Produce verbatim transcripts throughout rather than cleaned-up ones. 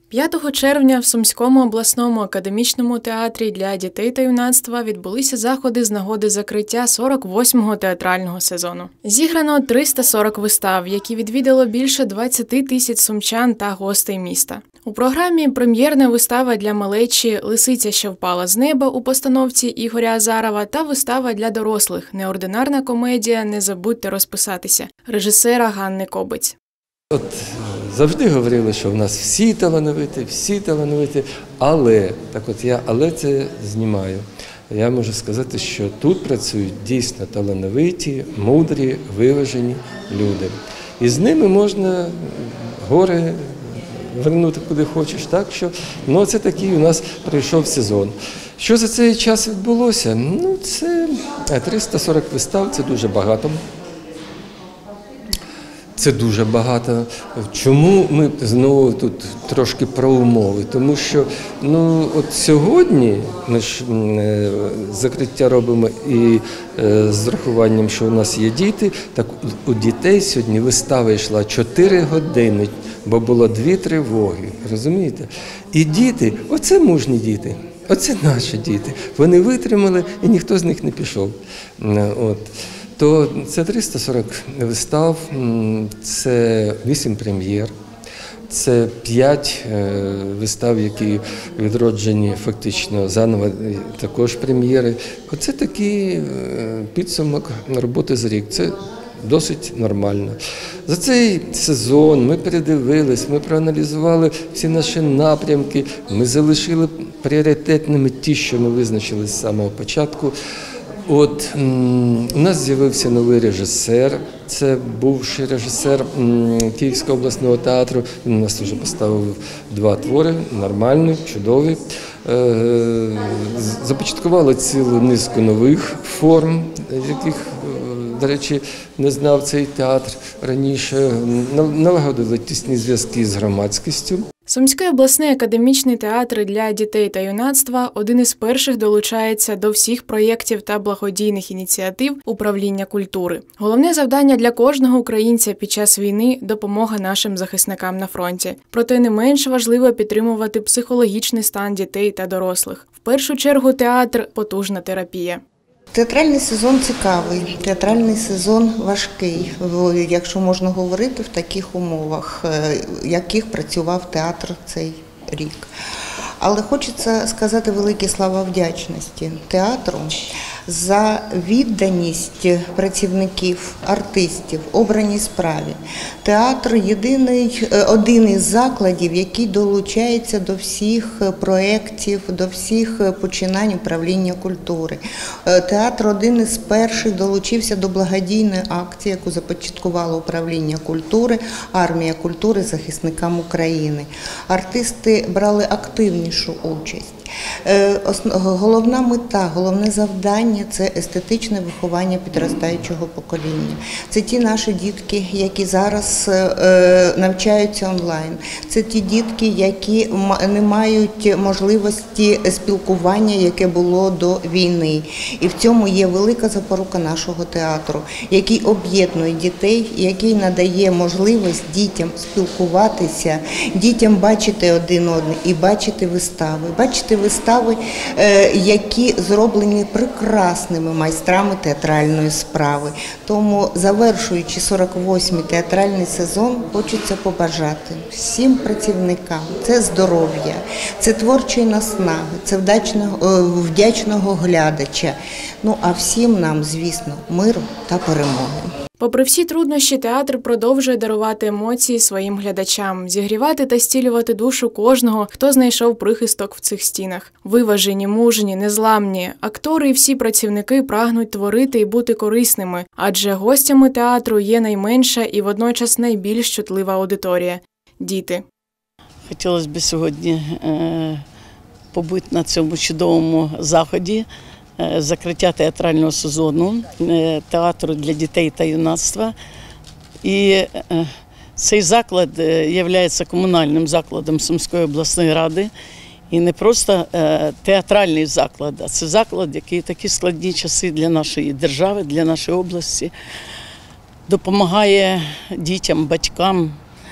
п'ятого червня в Сумському обласному академічному театрі для дітей та юнацтва відбулися заходи з нагоди закриття сорок восьмого театрального сезону. Зіграно триста сорок вистав, які відвідало більше двадцяти тисяч сумчан та гостей міста. У програмі прем'єрна вистава для малечі «Лисиця, що впала з неба» у постановці Ігоря Азарова та вистава для дорослих «Неординарна комедія «Не забудьте розписатися» режисера Ганни Кобець. От завжди говорили, що в нас всі талановиті, всі талановиті, але, так от я але це знімаю. Я можу сказати, що тут працюють дійсно талановиті, мудрі, виважені люди. І з ними можна гори вернути куди хочеш. Так що, ну, це такий у нас прийшов сезон. Що за цей час відбулося? Ну, це триста сорок вистав, це дуже багато. Це дуже багато. Чому ми знову тут трошки про умови? Тому що ну, от сьогодні ми ж е, закриття робимо і е, з урахуванням, що у нас є діти, так у дітей сьогодні вистава йшла чотири години, бо було дві тривоги, розумієте? І діти, оце мужні діти, оце наші діти. Вони витримали і ніхто з них не пішов. От. То це триста сорок вистав, це вісім прем'єр, це п'ять вистав, які відроджені фактично заново, також прем'єри. Оце такий підсумок роботи за рік. Це досить нормально. За цей сезон ми передивились, ми проаналізували всі наші напрямки, ми залишили пріоритетними ті, що ми визначили з самого початку. От у нас з'явився новий режисер, це бувший режисер Київського обласного театру, він у нас вже поставив два твори, нормальні, чудові. Започаткували цілу низку нових форм, яких, до речі, не знав цей театр раніше, налагодили тісні зв'язки з громадськістю. Сумський обласний академічний театр для дітей та юнацтва один із перших долучається до всіх проєктів та благодійних ініціатив управління культури. Головне завдання для кожного українця під час війни – допомога нашим захисникам на фронті. Проте не менш важливо підтримувати психологічний стан дітей та дорослих. В першу чергу театр – потужна терапія. Театральний сезон цікавий, театральний сезон важкий, якщо можна говорити в таких умовах, в яких працював театр цей рік. Але хочеться сказати великі слова вдячності театру за відданість працівників, артистів, обраній справі. Театр – єдиний, один із закладів, який долучається до всіх проєктів, до всіх починань управління культури. Театр один із перших долучився до благодійної акції, яку започаткувало управління культури, армія культури захисникам України. Артисти брали активнішу участь. Головна мета, головне завдання – це естетичне виховання підростаючого покоління. Це ті наші дітки, які зараз навчаються онлайн. Це ті дітки, які не мають можливості спілкування, яке було до війни. І в цьому є велика запорука нашого театру, який об'єднує дітей, який надає можливість дітям спілкуватися, дітям бачити один одного і бачити вистави. Бачити вистави, які зроблені прекрасними майстрами театральної справи. Тому, завершуючи сорок восьмий театральний сезон, хочеться побажати всім працівникам – це здоров'я, це творчої наснаги, це вдячного, вдячного глядача. Ну, а всім нам, звісно, миру та перемоги. Попри всі труднощі, театр продовжує дарувати емоції своїм глядачам, зігрівати та зцілювати душу кожного, хто знайшов прихисток в цих стінах. Виважені, мужні, незламні, актори і всі працівники прагнуть творити і бути корисними, адже гостями театру є найменша і водночас найбільш чутлива аудиторія – діти. Хотілося б сьогодні е, побути на цьому чудовому заході. Закриття театрального сезону, театру для дітей та юнацтва. І цей заклад є комунальним закладом Сумської обласної ради. І не просто театральний заклад, а це заклад, який в такі складні часи для нашої держави, для нашої області допомагає дітям, батькам,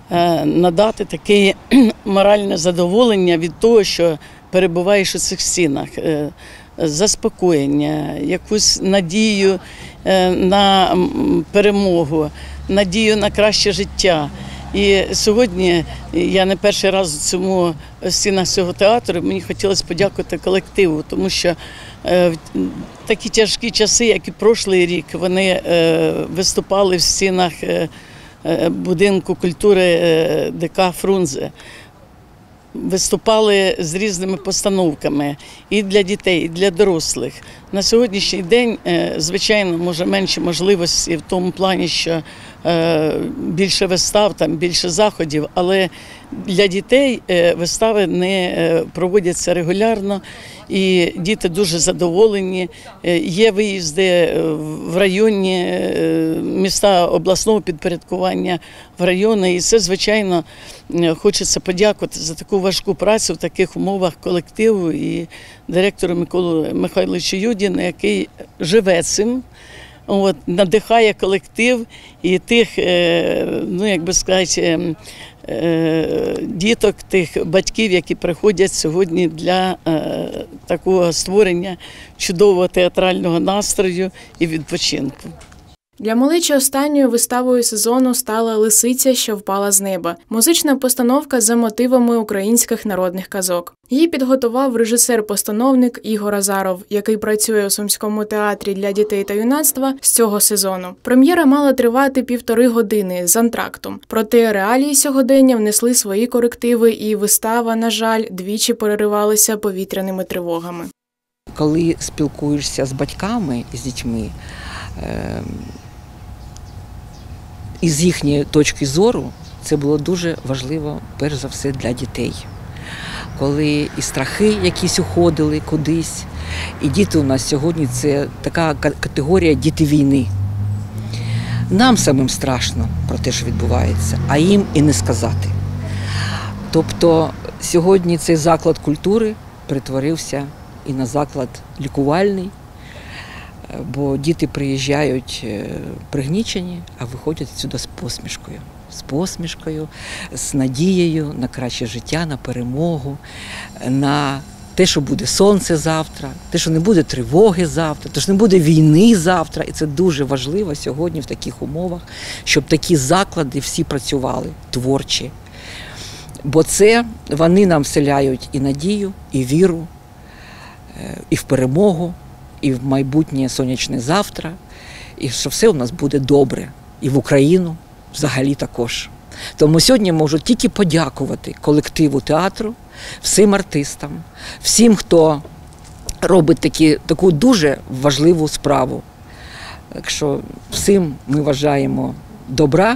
надати таке моральне задоволення від того, що перебуваєш у цих стінах, заспокоєння, якусь надію на перемогу, надію на краще життя. І сьогодні я не перший раз в цьому в стінах цього театру, мені хотілося подякувати колективу, тому що в такі тяжкі часи, як і прошлий рік, вони виступали в стінах будинку культури ДК Фрунзе. Виступали з різними постановками і для дітей, і для дорослих. На сьогоднішній день, звичайно, може менше можливості в тому плані, що більше вистав, там більше заходів, але для дітей вистави не проводяться регулярно, і діти дуже задоволені. Є виїзди в районні міста обласного підпорядкування, в райони, і це, звичайно, хочеться подякувати за таку важку працю в таких умовах колективу і директору Миколу Михайловичу Юдіну, який живе цим. От, надихає колектив і тих, ну, як би сказати, діток, тих батьків, які приходять сьогодні для такого створення чудового театрального настрою і відпочинку. Для малечі останньою виставою сезону стала «Лисиця, що впала з неба» – музична постановка за мотивами українських народних казок. Її підготував режисер-постановник Ігор Азаров, який працює у Сумському театрі для дітей та юнацтва з цього сезону. Прем'єра мала тривати півтори години з антрактом. Проте реалії сьогодення внесли свої корективи, і вистава, на жаль, двічі переривалася повітряними тривогами. Коли спілкуєшся з батьками і з дітьми, і з їхньої точки зору, це було дуже важливо, перш за все, для дітей. Коли і страхи якісь уходили кудись, і діти у нас сьогодні – це така категорія діти війни. Нам самим страшно про те, що відбувається, а їм і не сказати. Тобто сьогодні цей заклад культури перетворився і на заклад лікувальний, бо діти приїжджають пригнічені, а виходять сюди з посмішкою. З посмішкою, з надією на краще життя, на перемогу, на те, що буде сонце завтра, те, що не буде тривоги завтра, те, що не буде війни завтра. І це дуже важливо сьогодні в таких умовах, щоб такі заклади всі працювали, творчі. Бо це вони нам вселяють і надію, і віру, і в перемогу, і в майбутнє сонячне завтра, і що все у нас буде добре, і в Україну взагалі також. Тому сьогодні можу тільки подякувати колективу театру, всім артистам, всім, хто робить такі, таку дуже важливу справу. Так що всім ми бажаємо добра,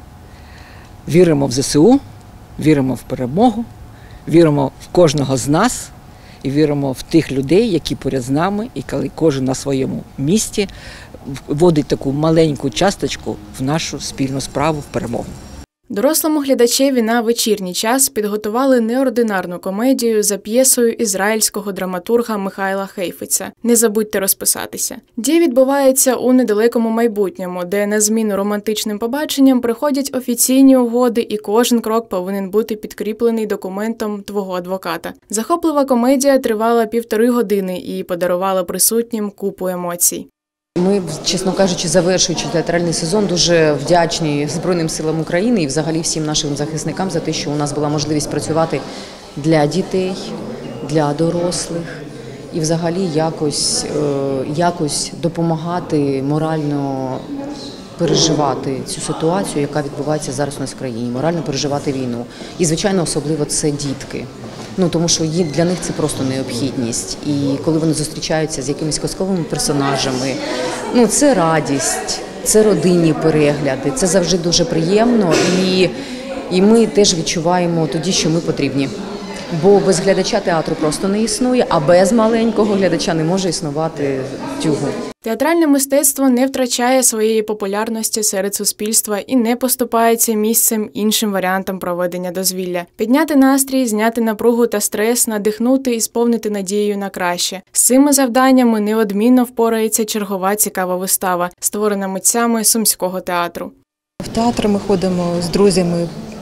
віримо в зе се у, віримо в перемогу, віримо в кожного з нас, і віримо в тих людей, які поряд з нами, і коли кожен на своєму місці вводить таку маленьку часточку в нашу спільну справу, в перемогу. Дорослому глядачеві на вечірній час підготували неординарну комедію за п'єсою ізраїльського драматурга Михайла Хейфеца «Не забудьте розписатися». Дія відбувається у недалекому майбутньому, де на зміну романтичним побаченням приходять офіційні угоди, і кожен крок повинен бути підкріплений документом твого адвоката. Захоплива комедія тривала півтори години і подарувала присутнім купу емоцій. Ми, чесно кажучи, завершуючи театральний сезон, дуже вдячні Збройним силам України і взагалі всім нашим захисникам за те, що у нас була можливість працювати для дітей, для дорослих і взагалі якось, якось допомагати морально переживати цю ситуацію, яка відбувається зараз у нас в країні, морально переживати війну. І, звичайно, особливо це дітки. Ну, тому що для них це просто необхідність. І коли вони зустрічаються з якимись казковими персонажами, ну, це радість, це родинні перегляди, це завжди дуже приємно. І, і ми теж відчуваємо тоді, що ми потрібні. Бо без глядача театру просто не існує, а без маленького глядача не може існувати тюгу. Театральне мистецтво не втрачає своєї популярності серед суспільства і не поступається місцем іншим варіантам проведення дозвілля. Підняти настрій, зняти напругу та стрес, надихнути і сповнити надією на краще. З цими завданнями неодмінно впорається чергова цікава вистава, створена митцями Сумського театру. В театр ми ходимо з друзями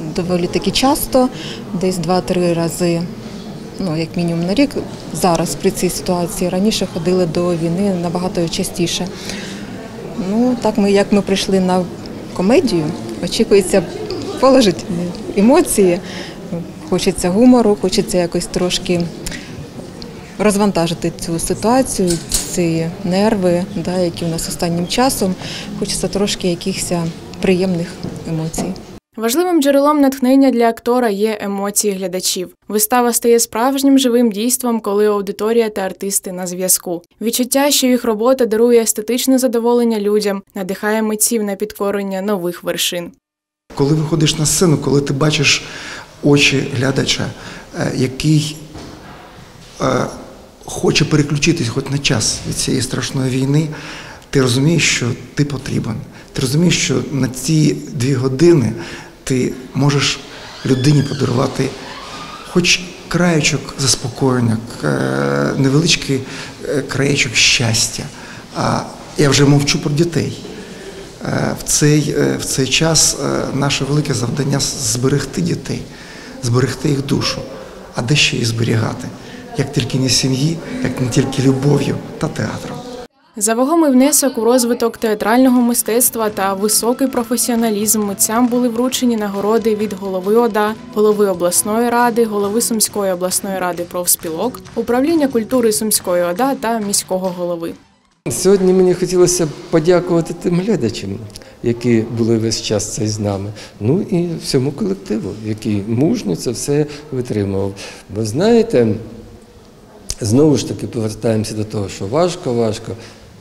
доволі таки часто, десь два-три рази, ну, як мінімум на рік. Зараз при цій ситуації, раніше ходили до війни набагато частіше. Ну, так ми, як ми прийшли на комедію, очікується положительні емоції, хочеться гумору, хочеться якось трошки розвантажити цю ситуацію, ці нерви, да, які у нас останнім часом, хочеться трошки якихось приємних емоцій. Важливим джерелом натхнення для актора є емоції глядачів. Вистава стає справжнім живим дійством, коли аудиторія та артисти на зв'язку. Відчуття, що їх робота дарує естетичне задоволення людям, надихає митців на підкорення нових вершин. Коли виходиш на сцену, коли ти бачиш очі глядача, який е, хоче переключитись хоч на час від цієї страшної війни, ти розумієш, що ти потрібен. Ти розумієш, що на ці дві години ти можеш людині подарувати хоч краєчок заспокоєння, невеличкий краєчок щастя. А я вже мовчу про дітей. В цей, в цей час наше велике завдання – зберегти дітей, зберегти їх душу. А де ще її зберігати? Як тільки не сім'ї, як не тільки любов'ю та театром. За вагомий внесок у розвиток театрального мистецтва та високий професіоналізм митцям були вручені нагороди від голови ОДА, голови обласної ради, голови Сумської обласної ради профспілок, управління культури Сумської ОДА та міського голови. Сьогодні мені хотілося подякувати тим глядачам, які були весь час цей з нами, ну і всьому колективу, який мужньо це все витримував. Бо знаєте, знову ж таки повертаємося до того, що важко, важко.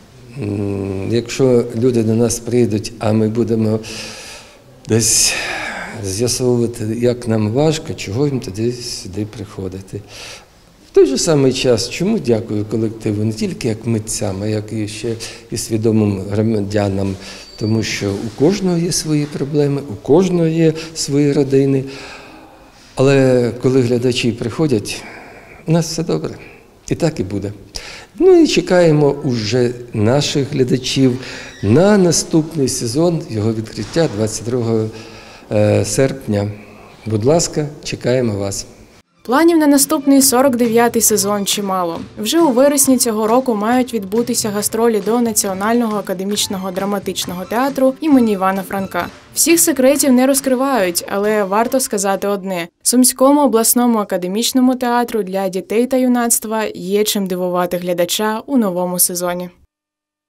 Якщо люди до нас прийдуть, а ми будемо десь з'ясовувати, як нам важко, чого їм тоді сюди приходити. В той же самий час, чому дякую колективу, не тільки як митцям, а як і ще і свідомим громадянам, тому що у кожного є свої проблеми, у кожного є свої родини. Але коли глядачі приходять, у нас все добре. І так і буде. Ну і чекаємо уже наших глядачів на наступний сезон, його відкриття двадцять другого серпня. Будь ласка, чекаємо вас. Планів на наступний сорок дев'ятий сезон чимало. Вже у вересні цього року мають відбутися гастролі до Національного академічного драматичного театру імені Івана Франка. Всіх секретів не розкривають, але варто сказати одне – Сумському обласному академічному театру для дітей та юнацтва є чим дивувати глядача у новому сезоні.